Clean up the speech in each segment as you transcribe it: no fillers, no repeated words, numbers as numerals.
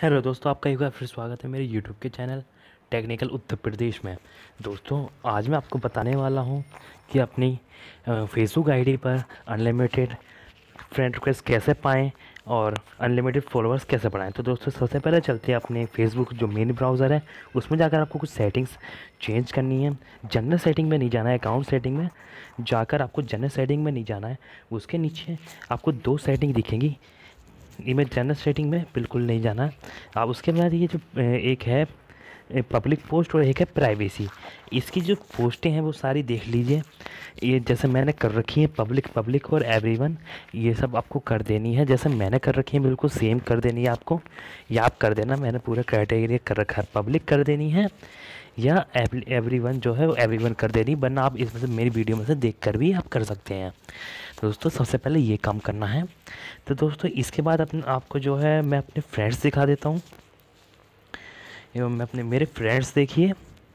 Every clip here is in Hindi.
हेलो दोस्तों, आपका एक बार फिर स्वागत है मेरे यूट्यूब के चैनल टेक्निकल उत्तर प्रदेश में। दोस्तों, आज मैं आपको बताने वाला हूं कि अपनी फेसबुक आईडी पर अनलिमिटेड फ्रेंड रिक्वेस्ट कैसे पाएँ और अनलिमिटेड फॉलोअर्स कैसे बढ़ाएं। तो दोस्तों, सबसे पहले चलते हैं अपने फेसबुक जो मेन ब्राउज़र है उसमें जाकर आपको कुछ सेटिंग्स चेंज करनी है। जनरल सेटिंग में नहीं जाना है, अकाउंट सेटिंग में जाकर आपको जनरल सेटिंग में नहीं जाना है। उसके नीचे आपको दो सेटिंग दिखेंगी, इमेज जनरल सेटिंग में बिल्कुल नहीं जाना है। आप उसके बाद ये जो एक है पब्लिक पोस्ट और एक है प्राइवेसी, इसकी जो पोस्टें हैं वो सारी देख लीजिए। ये जैसे मैंने कर रखी है पब्लिक और एवरीवन, ये सब आपको कर देनी है। जैसे मैंने कर रखी है बिल्कुल सेम कर देनी है आपको, या आप कर देना। मैंने पूरा क्राइटेरिया कर रखा है, पब्लिक कर देनी है या एवरीवन जो है वो एवरीवन कर देनी, वरना आप इसमें से मेरी वीडियो में से देख कर भी आप कर सकते हैं। दोस्तों, सबसे पहले ये काम करना है। तो दोस्तों, इसके बाद आपको जो है मैं अपने फ्रेंड्स दिखा देता हूँ। एवं मैं अपने मेरे फ्रेंड्स देखिए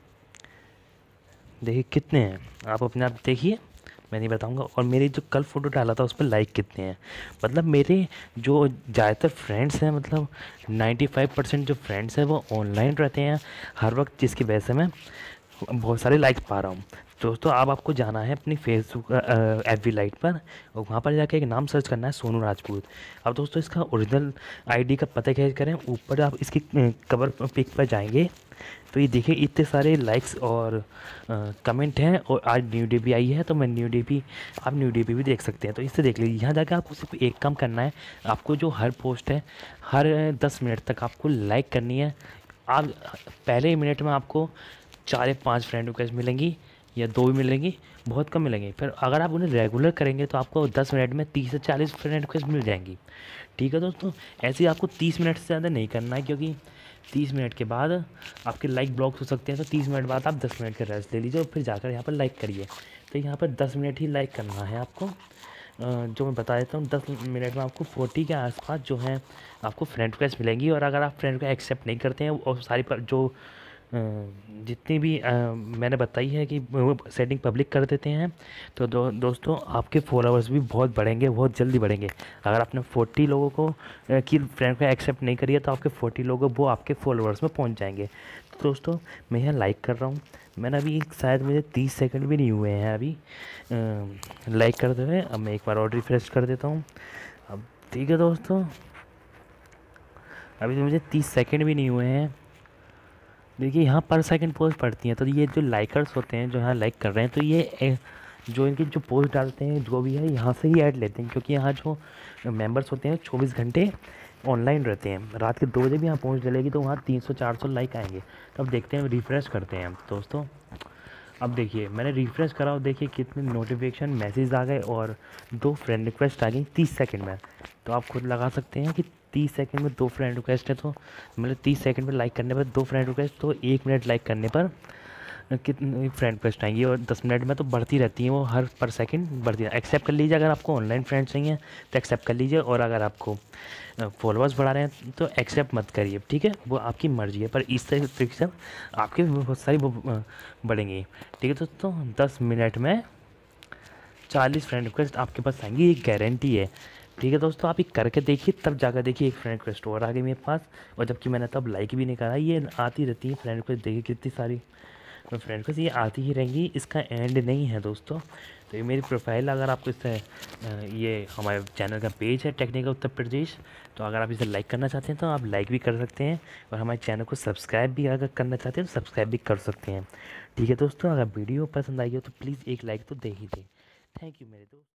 कितने हैं, आप अपने आप देखिए, मैं नहीं बताऊंगा। और मेरी जो कल फ़ोटो डाला था उस पर लाइक कितने हैं, मतलब मेरे जो ज़्यादातर फ्रेंड्स हैं, मतलब 95% जो फ्रेंड्स हैं वो ऑनलाइन रहते हैं हर वक्त, जिसकी वजह से मैं बहुत सारे लाइक्स पा रहा हूँ। दोस्तों, अब आपको जाना है अपनी फेसबुक एफबी लाइट पर और वहाँ पर जाके एक नाम सर्च करना है, सोनू राजपूत। अब दोस्तों, इसका ओरिजिनल आईडी का पता कैसे करें, ऊपर आप इसकी कवर पिक पर जाएंगे तो ये देखिए इतने सारे लाइक्स और कमेंट हैं। और आज न्यू डे भी आई है, तो मैं आप न्यू डे भी देख सकते हैं, तो इससे देख लीजिए। यहाँ जाकर आपको सिर्फ एक काम करना है, आपको जो हर पोस्ट है हर 10 मिनट तक आपको लाइक करनी है। आप पहले ही मिनट में आपको 4 या 5 फ्रेंड रिक्वेस्ट मिलेंगी या 2 भी मिलेंगी, बहुत कम मिलेंगी। फिर अगर आप उन्हें रेगुलर करेंगे तो आपको 10 मिनट में 30 से 40 फ्रेंड रिक्वेस्ट मिल जाएंगी। ठीक है दोस्तों, ऐसे ही आपको 30 मिनट से ज़्यादा नहीं करना है, क्योंकि 30 मिनट के बाद आपके लाइक ब्लॉक हो सकते हैं। तो 30 मिनट बाद आप 10 मिनट का रेस्ट ले लीजिए और फिर जाकर यहाँ पर लाइक करिए। तो यहाँ पर 10 मिनट ही लाइक करना है आपको। जो मैं बता देता हूँ, 10 मिनट में आपको 40 के आसपास जो है आपको फ्रेंड रिक्वेस्ट मिलेंगी। और अगर आप फ्रेंड को एक्सेप्ट नहीं करते हैं और सारी पर जो जितनी भी मैंने बताई है कि वो सेटिंग पब्लिक कर देते हैं, तो दोस्तों आपके फॉलोअर्स भी बहुत बढ़ेंगे, बहुत जल्दी बढ़ेंगे। अगर आपने 40 लोगों को की फ्रेंड को एक्सेप्ट नहीं करिए तो आपके 40 लोग वो आपके फॉलोअर्स में पहुंच जाएंगे। तो दोस्तों, मैं यहाँ लाइक कर रहा हूँ, मैंने अभी शायद मुझे 30 सेकंड भी नहीं हुए हैं अभी लाइक करते हुए। अब मैं एक बार और रिफ्रेश कर देता हूँ। अब ठीक है दोस्तों, अभी तो मुझे 30 सेकंड भी नहीं हुए हैं। देखिए, यहाँ पर सेकंड पोस्ट पड़ती हैं, तो ये जो लाइकर्स होते हैं जो यहाँ लाइक कर रहे हैं, तो ये जो इनकी जो पोस्ट डालते हैं जो भी है यहाँ से ही ऐड लेते हैं, क्योंकि यहाँ जो मेंबर्स होते हैं 24 घंटे ऑनलाइन रहते हैं। रात के 2 बजे भी यहाँ पोस्ट डलेगी तो वहाँ 300-400 लाइक आएंगे। तो अब देखते हैं, रिफ़्रेश करते हैं दोस्तों। अब देखिए, मैंने रिफ़्रेश करा और देखिए कितने नोटिफिकेशन मैसेज आ गए और 2 फ्रेंड रिक्वेस्ट आ गई 30 सेकंड में। तो आप खुद लगा सकते हैं कि 30 सेकंड में 2 फ्रेंड रिक्वेस्ट है, तो मतलब 30 सेकंड में लाइक करने पर 2 फ्रेंड रिक्वेस्ट, तो 1 मिनट लाइक करने पर कितनी फ्रेंड रिक्वेस्ट आएंगी। और 10 मिनट में तो बढ़ती रहती हैं वो, हर पर सेकंड बढ़ती है। एक्सेप्ट कर लीजिए, अगर आपको ऑनलाइन फ्रेंड्स चाहिए तो एक्सेप्ट कर लीजिए, और अगर आपको फॉलोअर्स बढ़ा रहे हैं तो एक्सेप्ट मत करिए। ठीक है, वो आपकी मर्ज़ी है, पर इस तरीके से आपके बहुत सारी वो बढ़ेंगी। ठीक है दोस्तों, 10 मिनट में 40 फ्रेंड रिक्वेस्ट आपके पास आएंगी, ये गारंटी है। ठीक है दोस्तों, आप ये करके देखिए, तब जाकर देखिए एक फ्रेंड रिक्वेस्ट और आ गई मेरे पास, और जबकि मैंने तब लाइक भी नहीं करा। ये आती रहती है फ्रेंड रिक्वेस्ट, देखिए कितनी सारी फ्रेंड रिक्वेस्ट ये आती ही रहेंगी, इसका एंड नहीं है दोस्तों। तो ये मेरी प्रोफाइल, अगर आपको इससे ये हमारे चैनल का पेज है टेक्निकल उत्तर प्रदेश, तो अगर आप इसे लाइक करना चाहते हैं तो आप लाइक भी कर सकते हैं, और हमारे चैनल को सब्सक्राइब भी अगर करना चाहते हैं तो सब्सक्राइब भी कर सकते हैं। ठीक है दोस्तों, अगर वीडियो पसंद आई हो तो प्लीज़ एक लाइक तो दे ही दें। थैंक यू मेरे दोस्त।